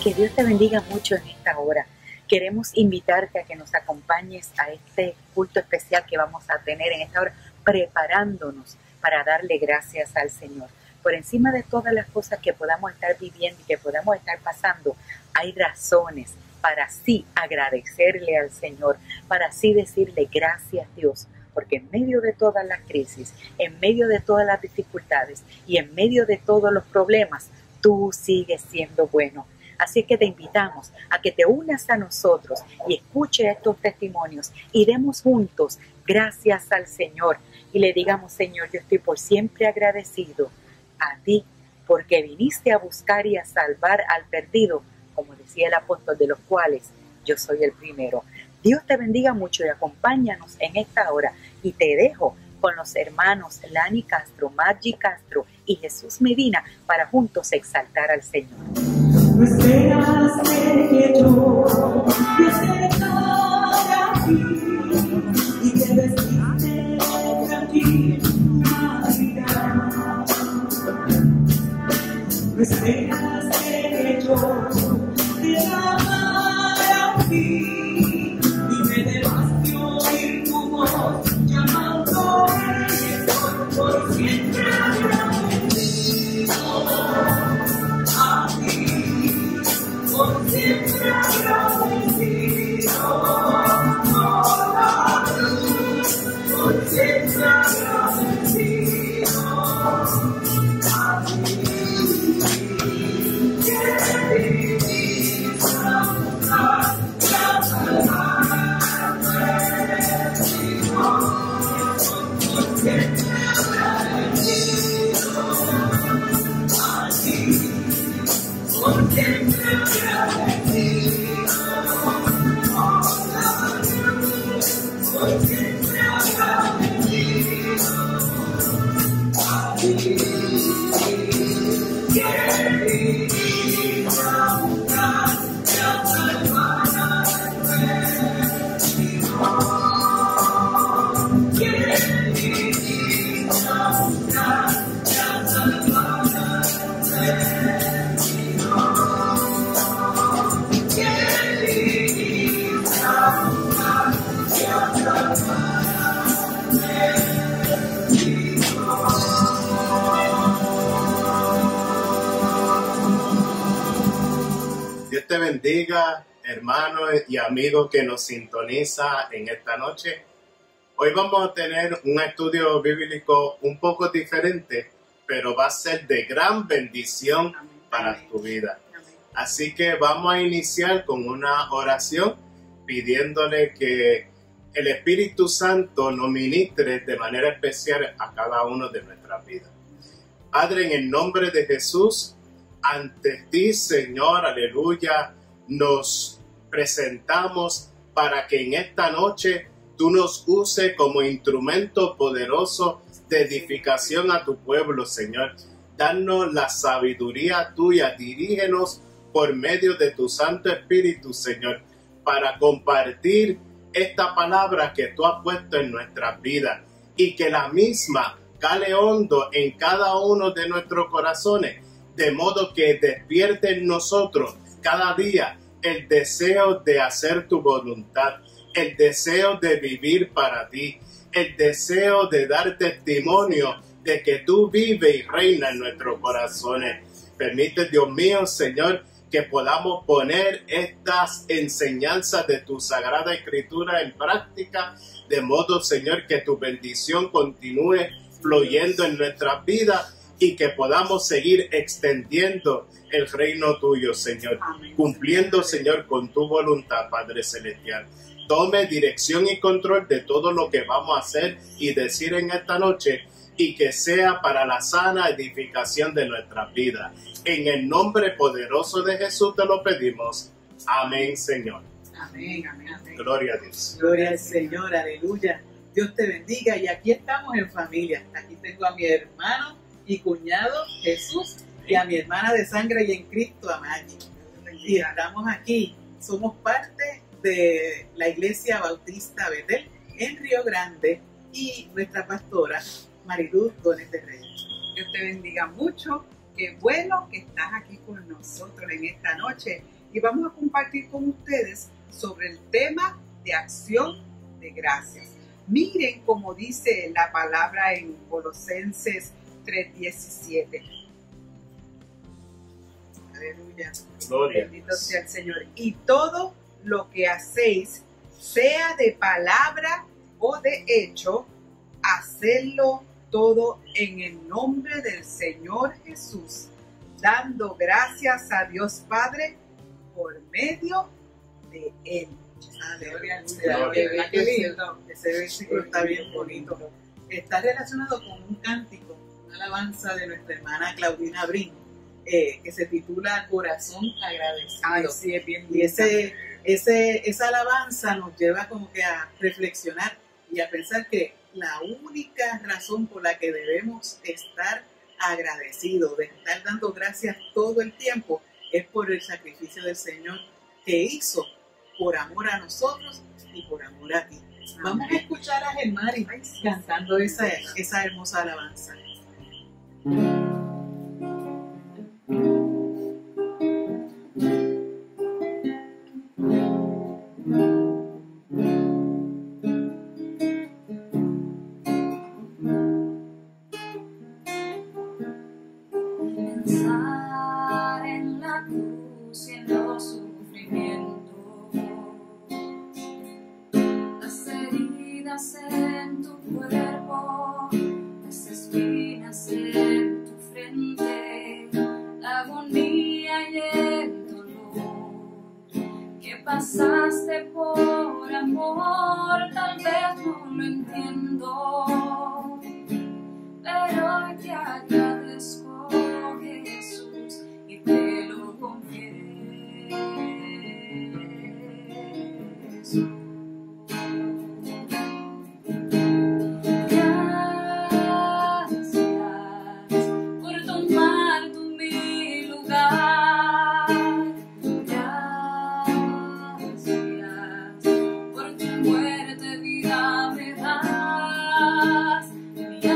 Que Dios te bendiga mucho en esta hora. Queremos invitarte a que nos acompañes a este culto especial que vamos a tener en esta hora, preparándonos para darle gracias al Señor. Por encima de todas las cosas que podamos estar viviendo y que podamos estar pasando, hay razones para así agradecerle al Señor, para así decirle gracias Dios, porque en medio de todas las crisis, en medio de todas las dificultades y en medio de todos los problemas, tú sigues siendo bueno. Así que te invitamos a que te unas a nosotros y escuche estos testimonios y demos juntos gracias al Señor y le digamos: Señor, yo estoy por siempre agradecido a ti porque viniste a buscar y a salvar al perdido, como decía el apóstol, de los cuales yo soy el primero. Dios te bendiga mucho y acompáñanos en esta hora y te dejo con los hermanos Lani Castro, Maggi Castro y Jesús Medina para juntos exaltar al Señor. No esperas que yo me acercara a ti y te vestiste tranquilidad. No esperas que yo te amara a ti y me debas de oír tu voz llamándome por siempre agradecido a ti. Por siempre agradecido, por siempre agradecido a ti. Que vivís a por siempre agradecido a ti. Por siempre agradecido, por siempre agradecido a ti. Que vivís a buscar y a salvar al perdido. Que vivís a buscar y a salvar al perdido. Dios te bendiga, hermanos y amigos que nos sintoniza en esta noche. Hoy vamos a tener un estudio bíblico un poco diferente, pero va a ser de gran bendición para tu vida. Así que vamos a iniciar con una oración pidiéndole que el Espíritu Santo nos ministre de manera especial a cada uno de nuestras vidas. Padre, en el nombre de Jesús, ante ti, Señor, aleluya, nos presentamos para que en esta noche tú nos uses como instrumento poderoso de edificación a tu pueblo, Señor. Danos la sabiduría tuya, dirígenos por medio de tu Santo Espíritu, Señor, para compartir esta palabra que tú has puesto en nuestras vidas y que la misma cale hondo en cada uno de nuestros corazones, de modo que despierte en nosotros cada día el deseo de hacer tu voluntad, el deseo de vivir para ti, el deseo de dar testimonio de que tú vives y reinas en nuestros corazones. Permite, Dios mío, Señor, que podamos poner estas enseñanzas de tu Sagrada Escritura en práctica, de modo, Señor, que tu bendición continúe fluyendo en nuestras vidas y que podamos seguir extendiendo el reino tuyo, Señor. Amén. Cumpliendo, Señor, con tu voluntad, Padre Celestial. Tome dirección y control de todo lo que vamos a hacer y decir en esta noche y que sea para la sana edificación de nuestras vidas. En el nombre poderoso de Jesús te lo pedimos. Amén, Señor. Amén, amén, amén. Gloria a Dios. Gloria al Señor, aleluya. Dios te bendiga y aquí estamos en familia. Aquí tengo a mi hermano y cuñado Jesús y a mi hermana de sangre y en Cristo, a Maggi. Y estamos aquí, somos parte de la Iglesia Bautista Betel en Río Grande y nuestra pastora Mariluz Gómez de Reyes. Dios te bendiga mucho. Qué bueno que estás aquí con nosotros en esta noche y vamos a compartir con ustedes sobre el tema de acción de gracias. Miren cómo dice la palabra en Colosenses 3:17. Aleluya. Gloria. Bendito sea el Señor. Y todo lo que hacéis, sea de palabra o de hecho, hacedlo todo en el nombre del Señor Jesús, dando gracias a Dios Padre por medio de Él. Aleluya. Gloria. Qué lindo. Ese versículo está bien bonito. Está relacionado con un cántico, una alabanza de nuestra hermana Claudina Brin, que se titula Corazón Agradecido. Ay, sí, es bien Y esa alabanza nos lleva como que a reflexionar y a pensar que la única razón por la que debemos estar agradecidos, de estar dando gracias todo el tiempo, es por el sacrificio del Señor que hizo por amor a nosotros y por amor a ti. Vamos a escuchar a Germari cantando esa hermosa alabanza. Pensar en la cruz y en los sufrimientos, las heridas en tu cuerpo, las espinas en tu frente, la agonía y el dolor que pasaste por amor. Tal vez no lo entiendo, pero hoy te agradezco, Jesús, y te lo confieso. Gracias por tomar tu mi lugar. Gracias por tu muerte, vida me das. Mi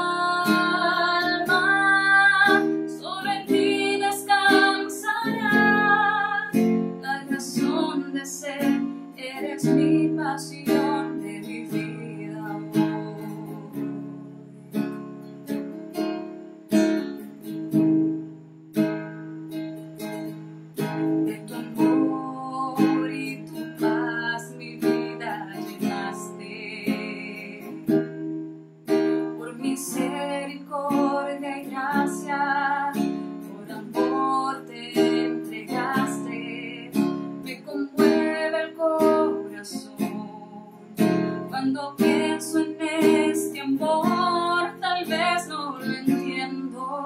alma solo en ti descansará. La razón de ser, eres mi pasión de mi vida hoy. De tu amor y tu paz mi vida llenaste. Por misericordia y gracia, por amor te entregaste. Me conmueve el corazón cuando pienso en este amor. Tal vez no lo entiendo,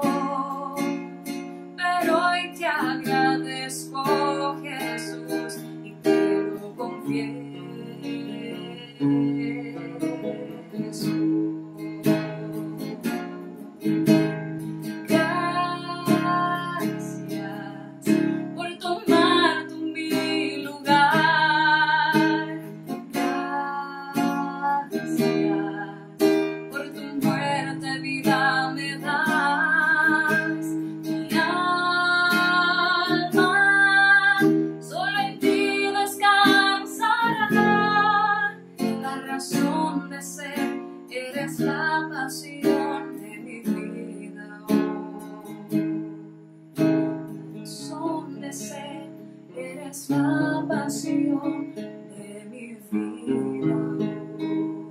pero hoy te agradezco, Jesús, y te lo confieso. Gracias por tomar tu mi lugar. Gracias por tu muerte, vida me das. Mi alma solo en ti descansará. La razón de ser, eres la pasión de mi vida hoy. La razón de ser, eres la pasión de mi vida hoy.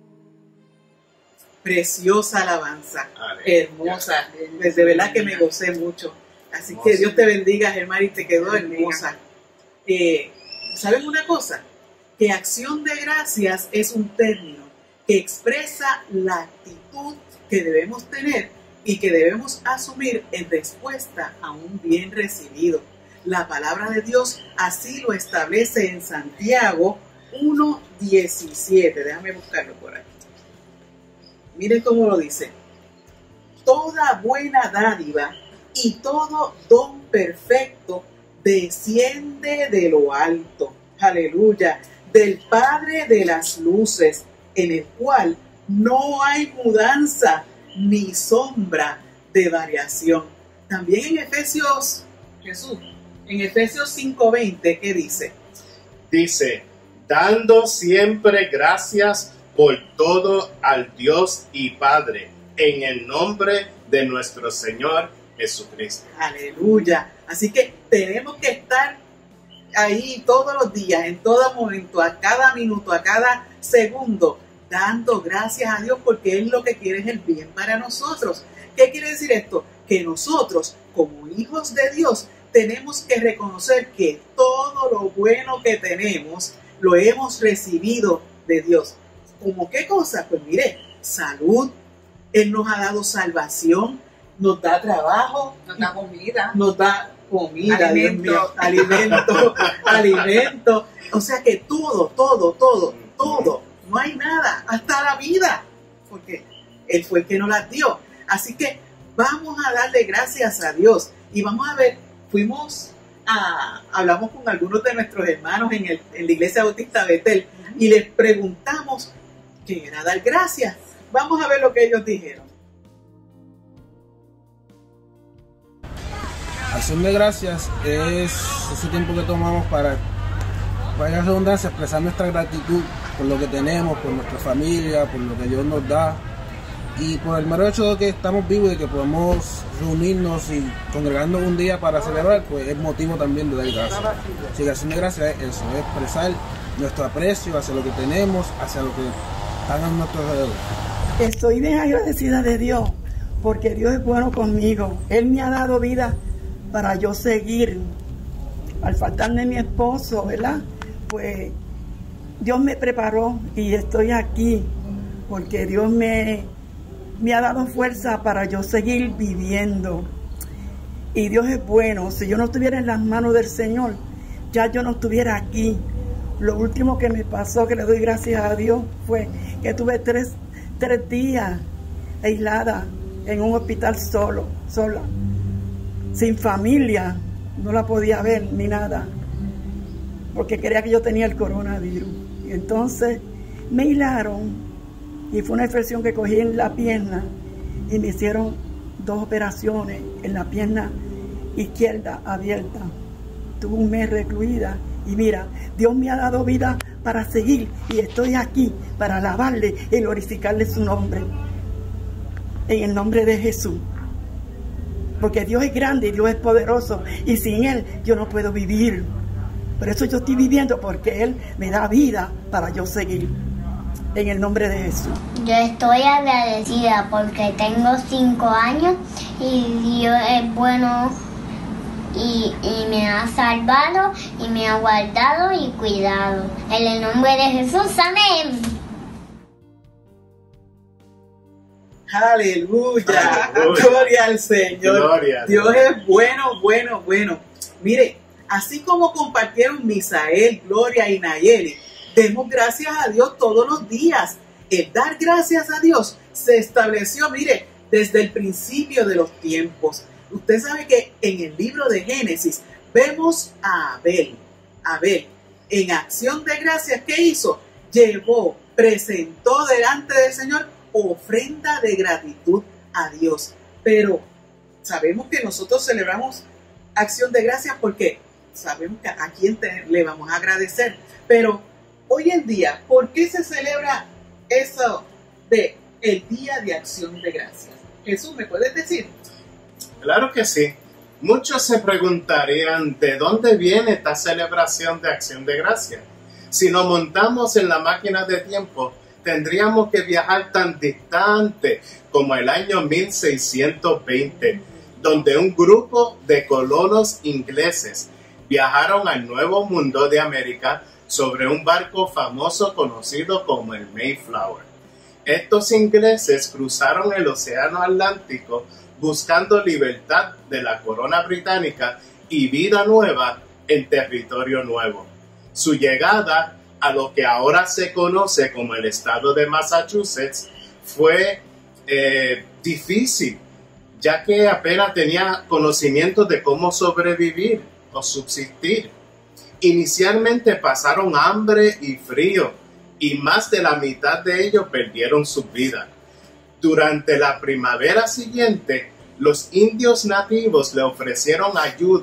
Preciosa alabanza, Aleluya. hermosa, pues de verdad que me gocé mucho. Así que Dios te bendiga, Germán, y te quedó hermosa. ¿Saben una cosa? Que acción de gracias es un término que expresa la actitud que debemos tener y que debemos asumir en respuesta a un bien recibido. La palabra de Dios así lo establece en Santiago 1:17. Déjame buscarlo por aquí. Miren cómo lo dice. Toda buena dádiva y todo don perfecto desciende de lo alto. Aleluya. Del Padre de las luces, en el cual no hay mudanza ni sombra de variación. También en Efesios, Jesús, En Efesios 5:20, ¿qué dice? Dice, dando siempre gracias por todo al Dios y Padre, en el nombre de nuestro Señor Jesucristo. Aleluya. Así que tenemos que estar ahí todos los días, en todo momento, a cada minuto, a cada segundo, dando gracias a Dios, porque Él lo que quiere es el bien para nosotros. ¿Qué quiere decir esto? Que nosotros, como hijos de Dios, tenemos que reconocer que todo lo bueno que tenemos lo hemos recibido de Dios. ¿Cómo qué cosa? Pues mire, salud, Él nos ha dado salvación, nos da trabajo, Nos da comida. nos da comida, Alimento. Dios mío, alimento. O sea que todo, no hay nada, hasta la vida, porque Él fue el que nos las dio. Así que vamos a darle gracias a Dios y vamos a ver, hablamos con algunos de nuestros hermanos en la iglesia bautista Betel y les preguntamos qué era dar gracias. Vamos a ver lo que ellos dijeron. Acción de gracias es ese tiempo que tomamos para la redundancia, expresar nuestra gratitud por lo que tenemos, por nuestra familia, por lo que Dios nos da y por el mero hecho de que estamos vivos y que podemos reunirnos y congregarnos un día para celebrar, pues es motivo también de dar gracias. Así que acción de gracias es eso, es expresar nuestro aprecio hacia lo que tenemos, hacia lo que están a nuestro alrededor. Estoy bien agradecida de Dios, porque Dios es bueno conmigo. Él me ha dado vida para yo seguir. Al faltarme mi esposo, ¿verdad? Pues Dios me preparó y estoy aquí, porque Dios me ha dado fuerza para yo seguir viviendo. Y Dios es bueno. Si yo no estuviera en las manos del Señor, ya yo no estuviera aquí. Lo último que me pasó, que le doy gracias a Dios, fue que tuve tres días aislada en un hospital sola, sin familia, no la podía ver ni nada, porque creía que yo tenía el coronavirus. Y entonces me aislaron y fue una infección que cogí en la pierna y me hicieron 2 operaciones en la pierna izquierda abierta. Tuve un mes recluida y mira, Dios me ha dado vida para seguir y estoy aquí para alabarle y glorificarle su nombre, en el nombre de Jesús, porque Dios es grande y Dios es poderoso y sin Él yo no puedo vivir. Por eso yo estoy viviendo, porque Él me da vida para yo seguir, en el nombre de Jesús. Yo estoy agradecida porque tengo 5 años y Dios es bueno y me ha salvado y me ha guardado y cuidado. En el nombre de Jesús, amén. Aleluya, gloria al Señor. Gloria a Dios Dios. es bueno. Mire, así como compartieron Misael, Gloria y Nayeli, demos gracias a Dios todos los días. El dar gracias a Dios se estableció, mire, desde el principio de los tiempos. Usted sabe que en el libro de Génesis vemos a Abel. Abel, en acción de gracias, ¿qué hizo? Presentó delante del Señor ofrenda de gratitud a Dios. Pero sabemos que nosotros celebramos acción de gracias porque sabemos que a quién le vamos a agradecer. Pero hoy en día, ¿por qué se celebra eso de el Día de Acción de Gracias? Jesús, ¿me puedes decir? Claro que sí. Muchos se preguntarían de dónde viene esta celebración de Acción de Gracias. Si nos montamos en la máquina de tiempo, tendríamos que viajar tan distante como el año 1620, donde un grupo de colonos ingleses viajaron al Nuevo Mundo de América sobre un barco famoso conocido como el Mayflower. Estos ingleses cruzaron el Océano Atlántico buscando libertad de la corona británica y vida nueva en territorio nuevo. Su llegada a lo que ahora se conoce como el estado de Massachusetts fue difícil, ya que apenas tenía conocimiento de cómo sobrevivir o subsistir. Inicialmente pasaron hambre y frío, y más de la mitad de ellos perdieron sus vidas. Durante la primavera siguiente, los indios nativos le ofrecieron ayuda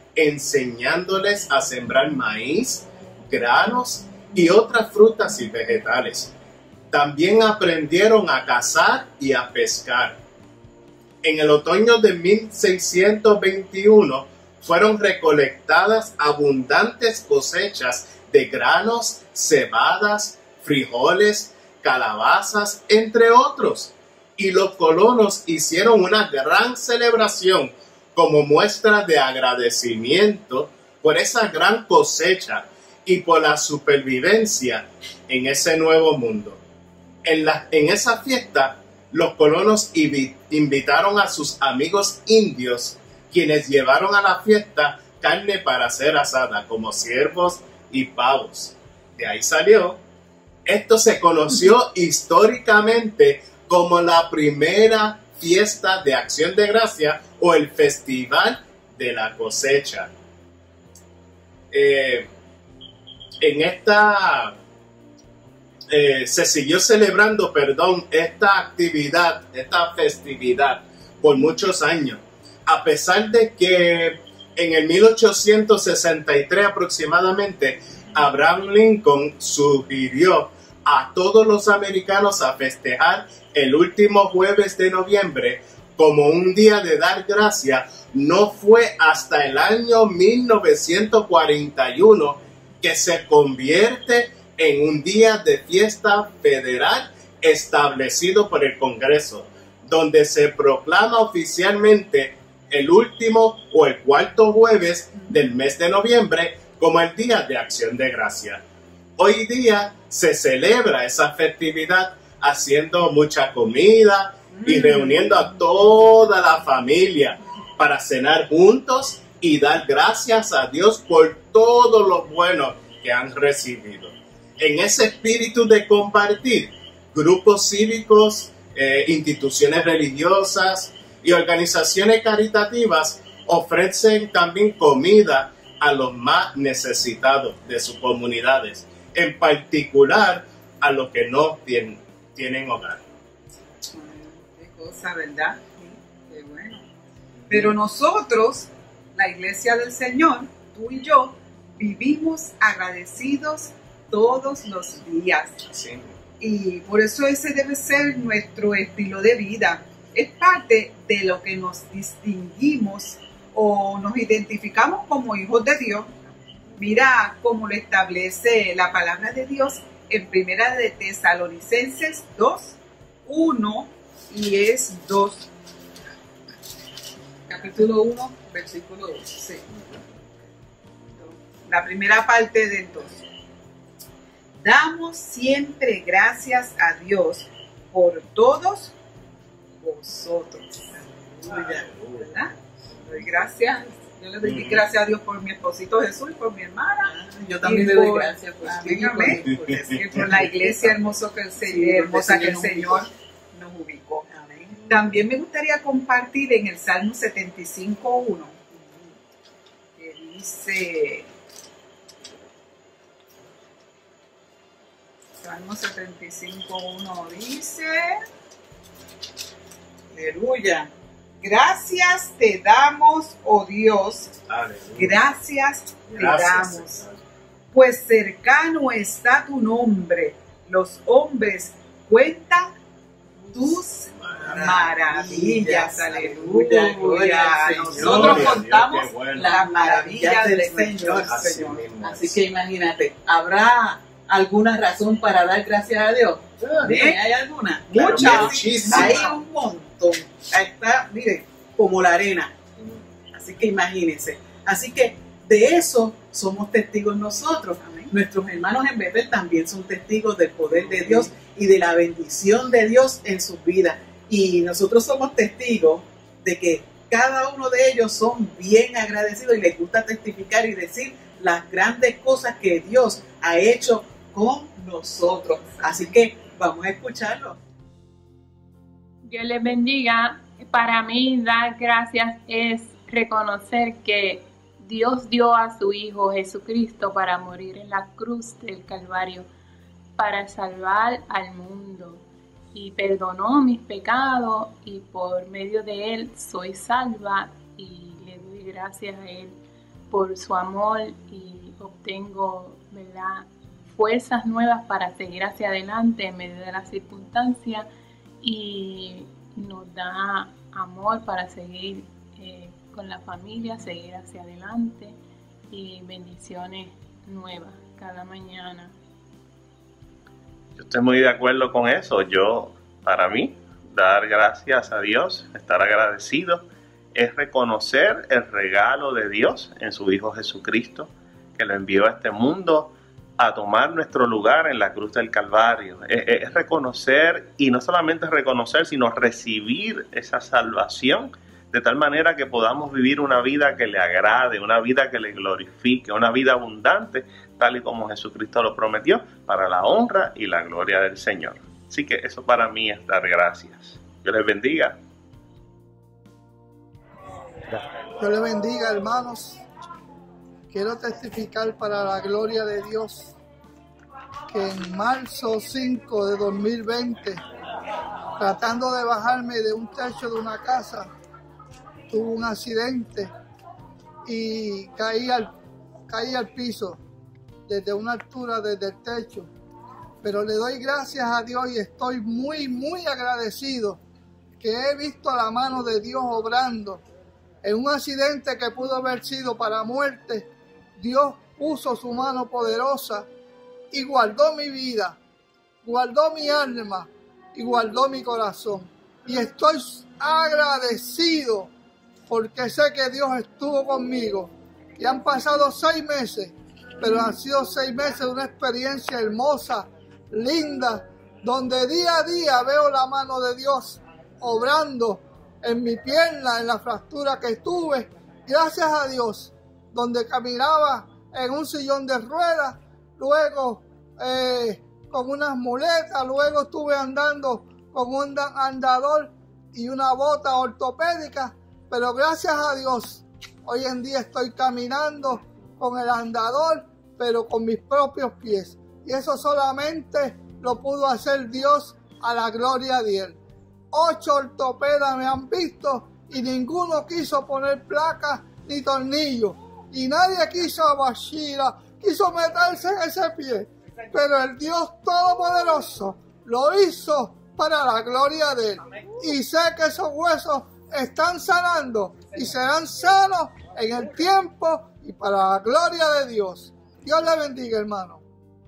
enseñándoles a sembrar maíz, granos y otras frutas y vegetales. También aprendieron a cazar y a pescar. En el otoño de 1621 fueron recolectadas abundantes cosechas de granos, cebadas, frijoles, calabazas, entre otros. Y los colonos hicieron una gran celebración como muestra de agradecimiento por esa gran cosecha y por la supervivencia en ese nuevo mundo. En esa fiesta, los colonos invitaron a sus amigos indios, quienes llevaron a la fiesta carne para ser asada, como ciervos y pavos. De ahí salió. Esto se conoció históricamente como la primera fiesta de Acción de Gracia o el Festival de la Cosecha. Se siguió celebrando, esta actividad, esta festividad por muchos años, a pesar de que en el 1863 aproximadamente Abraham Lincoln sugirió a todos los americanos a festejar el último jueves de noviembre como un día de dar gracias. No fue hasta el año 1941 que se convierte en un día de fiesta federal establecido por el Congreso, donde se proclama oficialmente el último o el cuarto jueves del mes de noviembre como el Día de Acción de Gracia. Hoy día se celebra esa festividad haciendo mucha comida y reuniendo a toda la familia para cenar juntos y dar gracias a Dios por todo lo bueno que han recibido. En ese espíritu de compartir, grupos cívicos, instituciones religiosas y organizaciones caritativas ofrecen también comida a los más necesitados de sus comunidades, en particular a los que no tienen hogar. Qué cosa, ¿verdad? Qué bueno. Pero nosotros, la Iglesia del Señor, tú y yo, vivimos agradecidos todos los días. Sí. Y por eso ese debe ser nuestro estilo de vida. Es parte de lo que nos distinguimos o nos identificamos como hijos de Dios. Mira cómo lo establece la palabra de Dios en Primera de Tesalonicenses 2, 1 y es 2. Capítulo 1, versículo 2. Sí. La primera parte del 2. Damos siempre gracias a Dios por todos vosotros. ¿Verdad? Doy gracias. Yo le doy gracias a Dios por mi esposito Jesús y por mi hermana. Yo también le doy gracias por por la iglesia hermosa que el Señor nos ubicó. Amén. También me gustaría compartir en el Salmo 75:1, que dice, Salmo 75:1 dice, aleluya. Gracias te damos, oh Dios. Aleluya. Gracias te damos. Pues cercano está tu nombre. Los hombres cuentan tus maravillas. Aleluya. Nosotros contamos las maravillas del Señor. Así que imagínate, ¿habrá alguna razón para dar gracias a Dios? ¿Hay alguna? Muchas. Muchísimas. Hay un montón. Ahí está, miren, como la arena. Así que imagínense. Así que de eso somos testigos nosotros. Amén. Nuestros hermanos en Betel también son testigos del poder de Dios y de la bendición de Dios en sus vidas. Y nosotros somos testigos de que cada uno de ellos son bien agradecidos y les gusta testificar y decir las grandes cosas que Dios ha hecho con nosotros. Así que vamos a escucharlo. Dios les bendiga. Para mí dar gracias es reconocer que Dios dio a su Hijo Jesucristo para morir en la cruz del Calvario, para salvar al mundo, y perdonó mis pecados, y por medio de Él soy salva, y le doy gracias a Él por su amor y obtengo, ¿verdad?, fuerzas nuevas para seguir hacia adelante en medio de las circunstancias, y nos da amor para seguir con la familia, seguir hacia adelante, y bendiciones nuevas cada mañana. Yo estoy muy de acuerdo con eso. Para mí, dar gracias a Dios, estar agradecido, es reconocer el regalo de Dios en su Hijo Jesucristo, que lo envió a este mundo a tomar nuestro lugar en la cruz del Calvario. Es reconocer, y no solamente reconocer, sino recibir esa salvación, de tal manera que podamos vivir una vida que le agrade, una vida que le glorifique, una vida abundante, tal y como Jesucristo lo prometió, para la honra y la gloria del Señor. Así que eso para mí es dar gracias. Dios les bendiga. Dios les bendiga, hermanos. Quiero testificar para la gloria de Dios que en marzo 5 de 2020, tratando de bajarme de un techo de una casa, tuve un accidente y caí al piso desde una altura desde el techo. Pero le doy gracias a Dios y estoy muy, muy agradecido que he visto la mano de Dios obrando. En un accidente que pudo haber sido para muerte, Dios puso su mano poderosa y guardó mi vida, guardó mi alma y guardó mi corazón. Y estoy agradecido porque sé que Dios estuvo conmigo. Y han pasado 6 meses, pero han sido 6 meses de una experiencia hermosa, linda, donde día a día veo la mano de Dios obrando en mi pierna, en la fractura que tuve, gracias a Dios, donde caminaba en un sillón de ruedas, luego con unas muletas, luego estuve andando con un andador y una bota ortopédica, pero gracias a Dios, hoy en día estoy caminando con el andador, pero con mis propios pies, y eso solamente lo pudo hacer Dios, a la gloria de Él. 8 ortopedas me han visto y ninguno quiso poner placas ni tornillos. Y nadie quiso meterse en ese pie. Pero el Dios Todopoderoso lo hizo para la gloria de Él. Y sé que esos huesos están sanando y serán sanos en el tiempo y para la gloria de Dios. Dios le bendiga, hermano.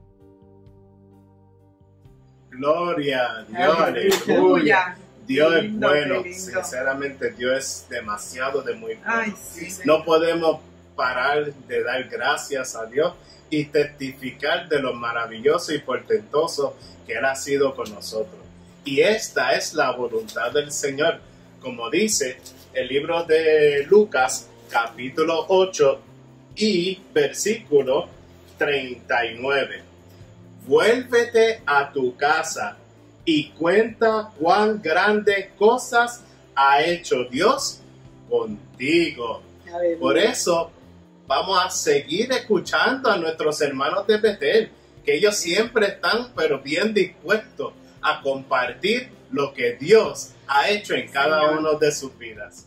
Gloria a Dios, aleluya. Dios es bueno, sinceramente Dios es demasiado de muy bueno. Ay, sí, no podemos parar de dar gracias a Dios y testificar de lo maravilloso y portentoso que Él ha sido con nosotros. Y esta es la voluntad del Señor, como dice el libro de Lucas, capítulo 8 y versículo 39. Vuélvete a tu casa y cuenta cuán grandes cosas ha hecho Dios contigo. Por eso vamos a seguir escuchando a nuestros hermanos de Betel, que ellos siempre están pero bien dispuestos a compartir lo que Dios ha hecho en cada uno de sus vidas.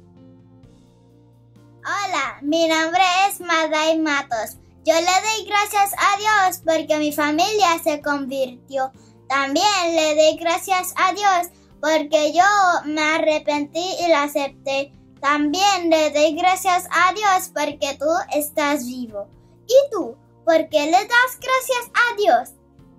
Hola, mi nombre es Maday Matos. Yo le doy gracias a Dios porque mi familia se convirtió. También le doy gracias a Dios porque yo me arrepentí y lo acepté. También le doy gracias a Dios porque tú estás vivo. ¿Y tú? ¿Por qué le das gracias a Dios?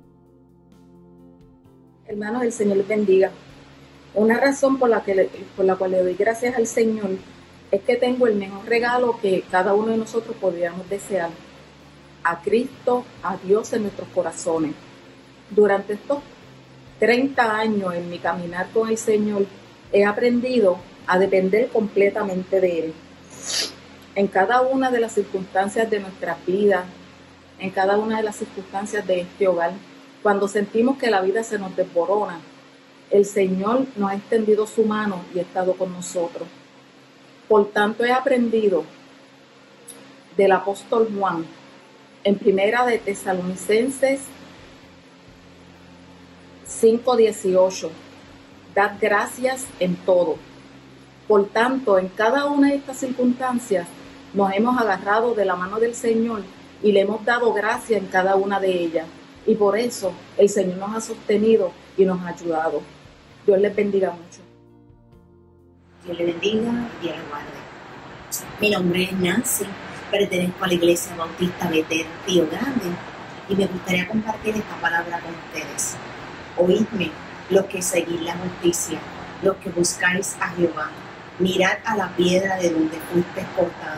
Hermanos, el Señor les bendiga. Una razón por la cual le doy gracias al Señor es que tengo el mejor regalo que cada uno de nosotros podríamos desear. A Cristo, a Dios en nuestros corazones. Durante estos 30 años en mi caminar con el Señor, he aprendido a depender completamente de Él. En cada una de las circunstancias de nuestras vidas, en cada una de las circunstancias de este hogar, cuando sentimos que la vida se nos desborona, el Señor nos ha extendido su mano y ha estado con nosotros. Por tanto, he aprendido del apóstol Juan, en Primera de Tesalonicenses 5:18, dad gracias en todo. Por tanto, en cada una de estas circunstancias, nos hemos agarrado de la mano del Señor y le hemos dado gracia en cada una de ellas. Y por eso el Señor nos ha sostenido y nos ha ayudado. Dios les bendiga mucho. Dios le bendiga y le guarde. Mi nombre es Nancy, pertenezco a la Iglesia Bautista Betel Río Grande y me gustaría compartir esta palabra con ustedes. Oídme, los que seguís la justicia, los que buscáis a Jehová, mirad a la piedra de donde fuiste cortado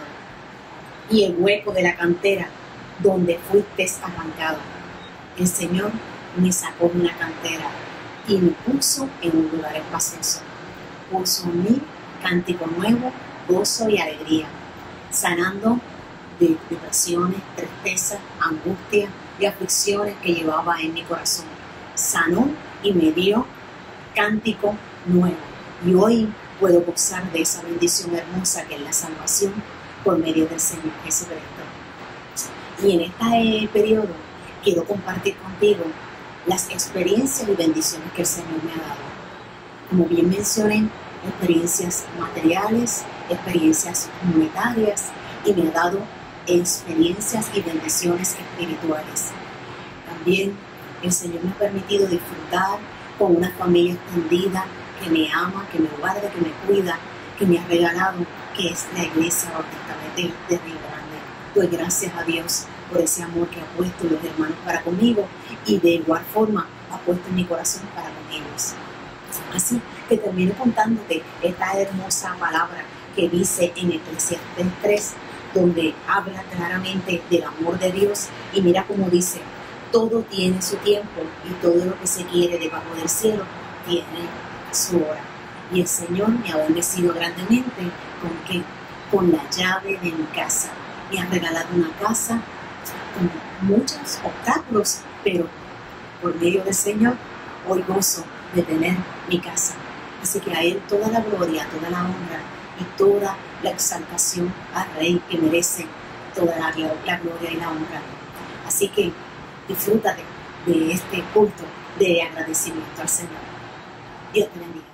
y el hueco de la cantera donde fuiste arrancado. El Señor me sacó de una cantera y me puso en un lugar espacioso. Puso en mí cántico nuevo, gozo y alegría, sanando de depresiones, tristeza, angustia y aflicciones que llevaba en mi corazón. Sanó y me dio cántico nuevo. Y hoy puedo gozar de esa bendición hermosa que es la salvación por medio del Señor Jesucristo. Y en este periodo quiero compartir contigo las experiencias y bendiciones que el Señor me ha dado. Como bien mencioné, experiencias materiales, experiencias comunitarias y me ha dado experiencias y bendiciones espirituales. También el Señor me ha permitido disfrutar con una familia extendida que me ama, que me guarda, que me cuida, que me ha regalado, que es la Iglesia Bautista Betel de Río Grande. Doy gracias a Dios por ese amor que ha puesto los hermanos para conmigo y de igual forma ha puesto en mi corazón para con ellos. Así que termino contándote esta hermosa palabra que dice en Eclesiastés 3, donde habla claramente del amor de Dios y mira cómo dice: todo tiene su tiempo y todo lo que se quiere debajo del cielo tiene su hora. Y el Señor me ha bendecido grandemente con la llave de mi casa. Me ha regalado una casa con muchos obstáculos, pero por medio del Señor hoy gozo de tener mi casa. Así que a Él toda la gloria, toda la honra y toda la exaltación al Rey que merece toda la gloria y la honra. Así que disfrútate de este culto de agradecimiento al Señor. Dios te bendiga.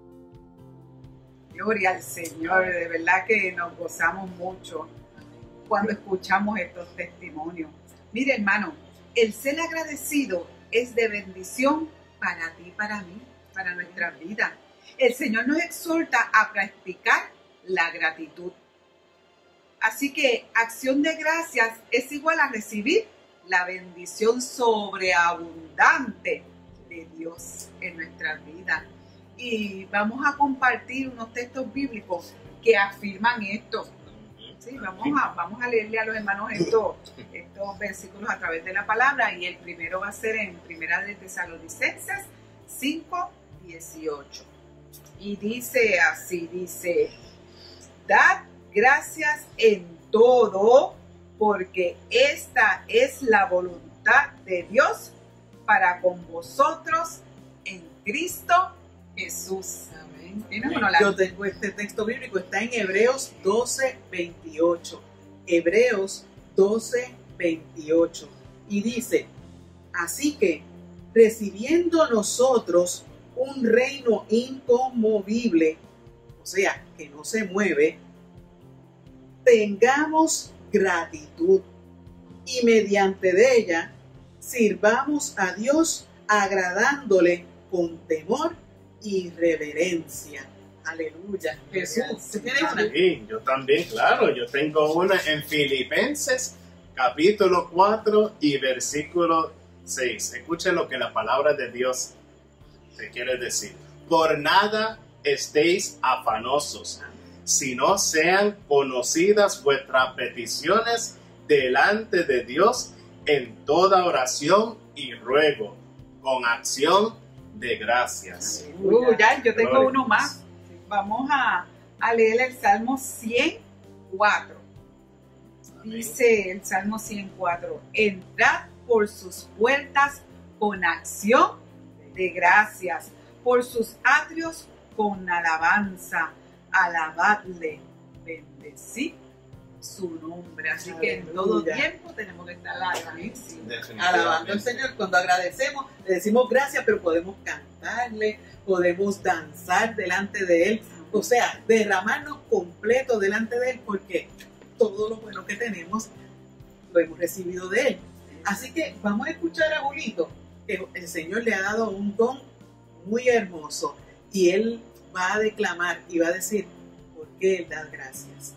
Gloria al Señor, de verdad que nos gozamos mucho cuando escuchamos estos testimonios. Mire, hermano, el ser agradecido es de bendición para ti, para mí, para nuestra vida. El Señor nos exhorta a practicar la gratitud. Así que acción de gracias es igual a recibir la bendición sobreabundante de Dios en nuestras vidas. Y vamos a compartir unos textos bíblicos que afirman esto. Sí, vamos a leerle a los hermanos estos versículos a través de la palabra, y el primero va a ser en Primera de Tesalonicenses 5:18. Y dice así, dice: dad gracias en todo, porque esta es la voluntad de Dios para con vosotros en Cristo Jesús. Amén. Yo tengo este texto bíblico, está en Hebreos 12:28. Hebreos 12:28. Y dice: así que, recibiendo nosotros un reino inconmovible, o sea, que no se mueve, tengamos gratitud y mediante de ella sirvamos a Dios agradándole con temor y reverencia. Aleluya. Jesús, ¿tú tienes una? Sí, yo también, claro. Yo tengo una en Filipenses capítulo 4 y versículo 6. Escuchen lo que la palabra de Dios te quiere decir. Por nada estéis afanosos, sino sean conocidas vuestras peticiones delante de Dios en toda oración y ruego, con acción de gracias. Ya, yo tengo uno más. Vamos a leer el Salmo 104. Dice el Salmo 104: entrad por sus puertas con acción de gracias, por sus atrios con alabanza, alabadle, bendecid su nombre. Así que en todo tiempo tenemos que estar alabando al Señor. Cuando agradecemos, le decimos gracias, pero podemos cantarle, podemos danzar delante de Él, o sea, derramarnos completo delante de Él, porque todo lo bueno que tenemos lo hemos recibido de Él. Así que vamos a escuchar a Julito, que el Señor le ha dado un don muy hermoso y Él va a declamar y va a decir por qué Él da gracias.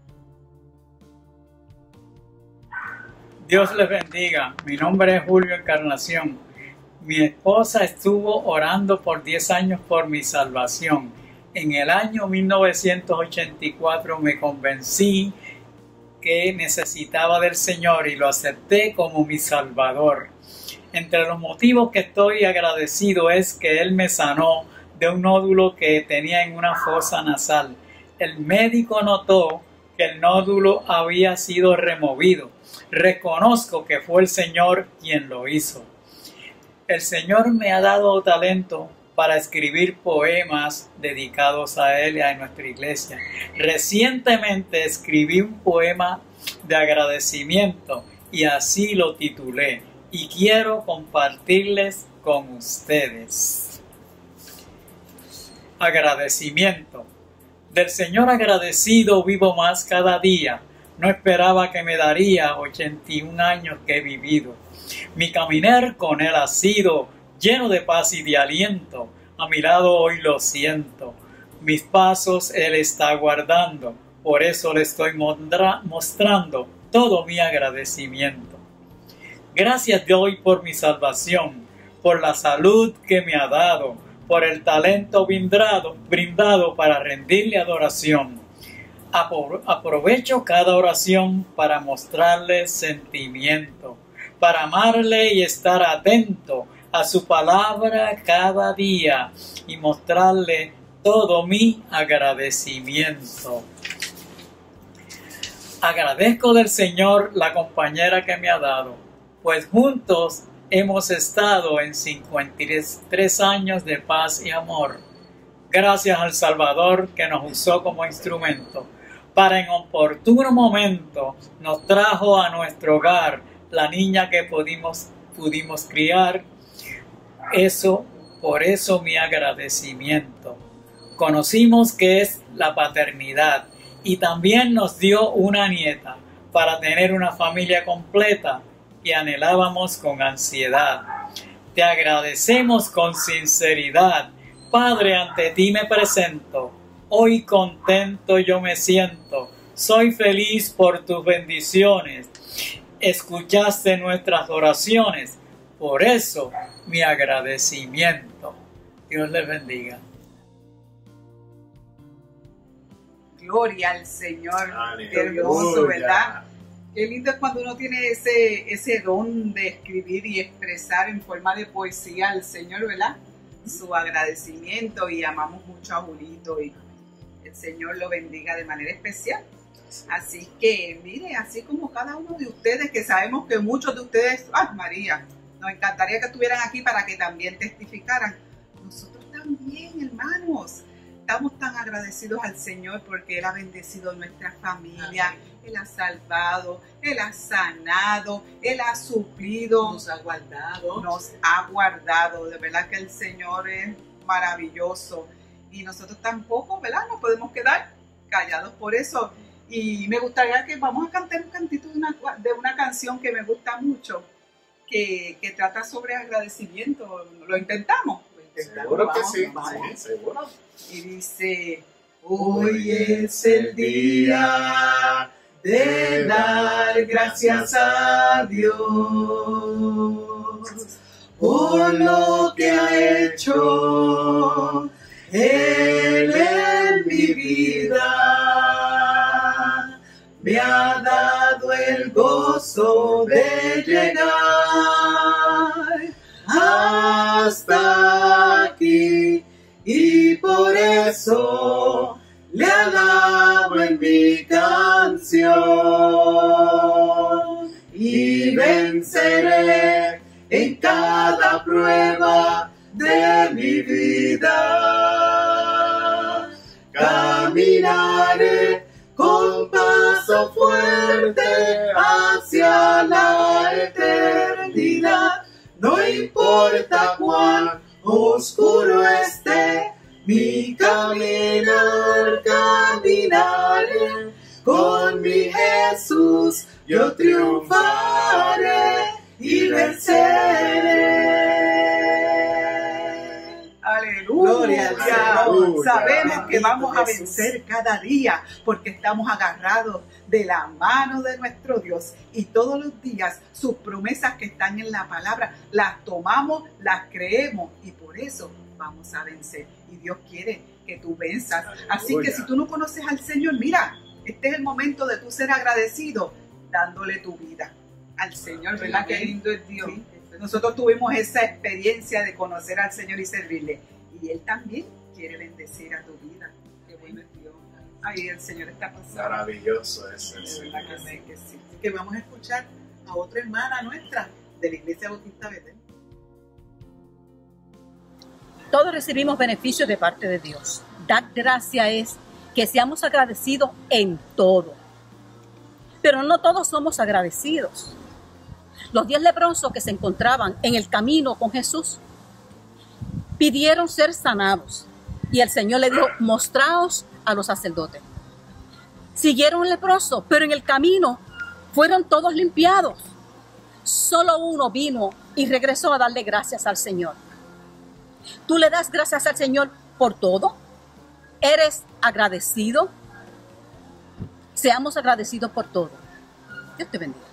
Dios les bendiga. Mi nombre es Julio Encarnación. Mi esposa estuvo orando por 10 años por mi salvación. En el año 1984 me convencí que necesitaba del Señor y lo acepté como mi Salvador. Entre los motivos que estoy agradecido es que Él me sanó de un nódulo que tenía en una fosa nasal. El médico notó que el nódulo había sido removido. Reconozco que fue el Señor quien lo hizo. El Señor me ha dado talento para escribir poemas dedicados a Él y a nuestra iglesia. Recientemente escribí un poema de agradecimiento y así lo titulé y quiero compartirles con ustedes. Agradecimiento. Del Señor agradecido vivo más cada día. No esperaba que me daría 81 años que he vivido. Mi caminar con Él ha sido lleno de paz y de aliento. A mi lado hoy lo siento. Mis pasos Él está guardando. Por eso le estoy mostrando todo mi agradecimiento. Gracias doy por mi salvación, por la salud que me ha dado, por el talento brindado para rendirle adoración. Aprovecho cada oración para mostrarle sentimiento, para amarle y estar atento a su palabra cada día y mostrarle todo mi agradecimiento. Agradezco del Señor la compañera que me ha dado, pues juntos hemos estado en 53 años de paz y amor. Gracias al Salvador que nos usó como instrumento para en oportuno momento nos trajo a nuestro hogar la niña que pudimos criar. Por eso mi agradecimiento. Conocimos que es la paternidad y también nos dio una nieta para tener una familia completa y anhelábamos con ansiedad. Te agradecemos con sinceridad. Padre, ante ti me presento. Hoy contento yo me siento. Soy feliz por tus bendiciones. Escuchaste nuestras oraciones. Por eso mi agradecimiento. Dios les bendiga. Gloria al Señor. Aleluya. Qué hermoso, ¿verdad? Qué lindo es cuando uno tiene ese don de escribir y expresar en forma de poesía al Señor, ¿verdad? Su agradecimiento, y amamos mucho a Julito y el Señor lo bendiga de manera especial. Así que, mire, así como cada uno de ustedes, que sabemos que muchos de ustedes, ¡ay, María! Nos encantaría que estuvieran aquí para que también testificaran. Nosotros también, hermanos, estamos tan agradecidos al Señor porque Él ha bendecido nuestra familia. Amén. Él ha salvado, Él ha sanado, Él ha suplido. Nos ha guardado. Nos ha guardado. De verdad que el Señor es maravilloso. Y nosotros tampoco, ¿verdad? No podemos quedar callados por eso. Y me gustaría que vamos a cantar un cantito de una canción que me gusta mucho, que trata sobre agradecimiento. ¿Lo intentamos? Seguro que sí, vamos. Sí, seguro. Y dice: hoy es el día de dar gracias a Dios por lo que ha hecho Él en mi vida. Me ha dado el gozo de llegar hasta aquí, y por eso le alabo en mi canción, y venceré en cada prueba de mi vida. Caminaré con paso fuerte hacia la eternidad. No importa cuán oscuro esté mi caminar, caminaré con mi Jesús, yo triunfaré y venceré. Aleluya. Gloria al Señor. Sabemos que vamos a Jesús. vencer cada día porque estamos agarrados de la mano de nuestro Dios y todos los días sus promesas que están en la palabra las tomamos, las creemos y por eso vamos a vencer. Y Dios quiere que tú venzas. Así que si tú no conoces al Señor, mira, este es el momento de tú ser agradecido dándole tu vida al Señor, ¿verdad? Qué lindo es Dios. Sí. Nosotros tuvimos esa experiencia de conocer al Señor y servirle. Y Él también quiere bendecir a tu vida. Qué bueno es Dios. Ay, el Señor está pasando. Maravilloso es el Señor. Que sí. Así que vamos a escuchar a otra hermana nuestra de la Iglesia Bautista Betel. Todos recibimos beneficios de parte de Dios. Dar gracia es que seamos agradecidos en todo. Pero no todos somos agradecidos. Los 10 leprosos que se encontraban en el camino con Jesús pidieron ser sanados. Y el Señor le dijo, mostraos a los sacerdotes. Siguieron leprosos, pero en el camino fueron todos limpiados. Solo uno vino y regresó a darle gracias al Señor. ¿Tú le das gracias al Señor por todo? ¿Eres agradecido? Seamos agradecidos por todo. Dios te bendiga.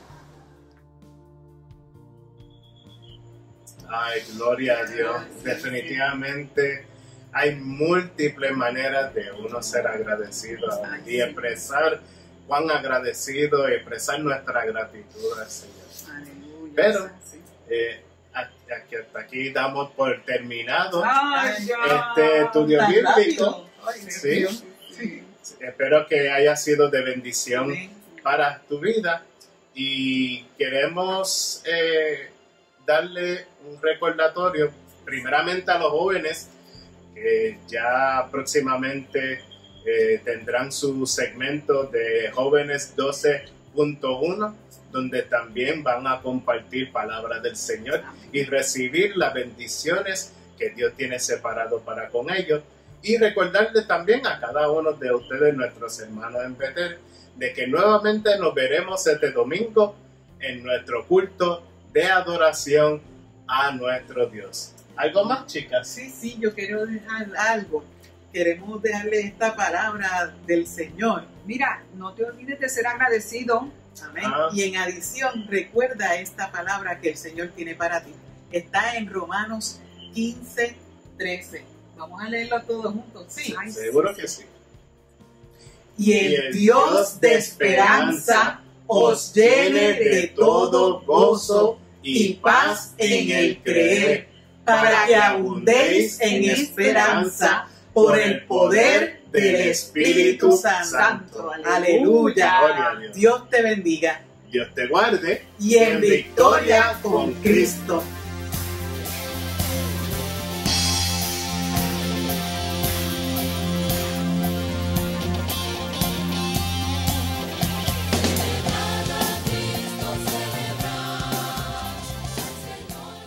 Ay, gloria a Dios. Definitivamente hay múltiples maneras de uno ser agradecido y expresar cuán agradecido y expresar nuestra gratitud al Señor. Aleluya. Pero hasta aquí damos por terminado este estudio bíblico. Sí. Espero que haya sido de bendición para tu vida y queremos darle un recordatorio primeramente a los jóvenes que ya próximamente tendrán su segmento de Jóvenes 12.1 donde también van a compartir palabras del Señor y recibir las bendiciones que Dios tiene separado para con ellos. Y recordarles también a cada uno de ustedes, nuestros hermanos en Betel, de que nuevamente nos veremos este domingo en nuestro culto de adoración a nuestro Dios. ¿Algo más, chicas? Sí, yo quiero dejar algo. Queremos dejarle esta palabra del Señor. Mira, no te olvides de ser agradecido. Amén. Y en adición, recuerda esta palabra que el Señor tiene para ti. Está en Romanos 15:13. Vamos a leerlo todos juntos. Sí. Ay, seguro que sí. Y el Dios de esperanza os llene de todo gozo y paz en el creer, para que abundéis en esperanza por el poder del Espíritu Santo. Aleluya. Dios te bendiga. Dios te guarde. Y en victoria con Cristo.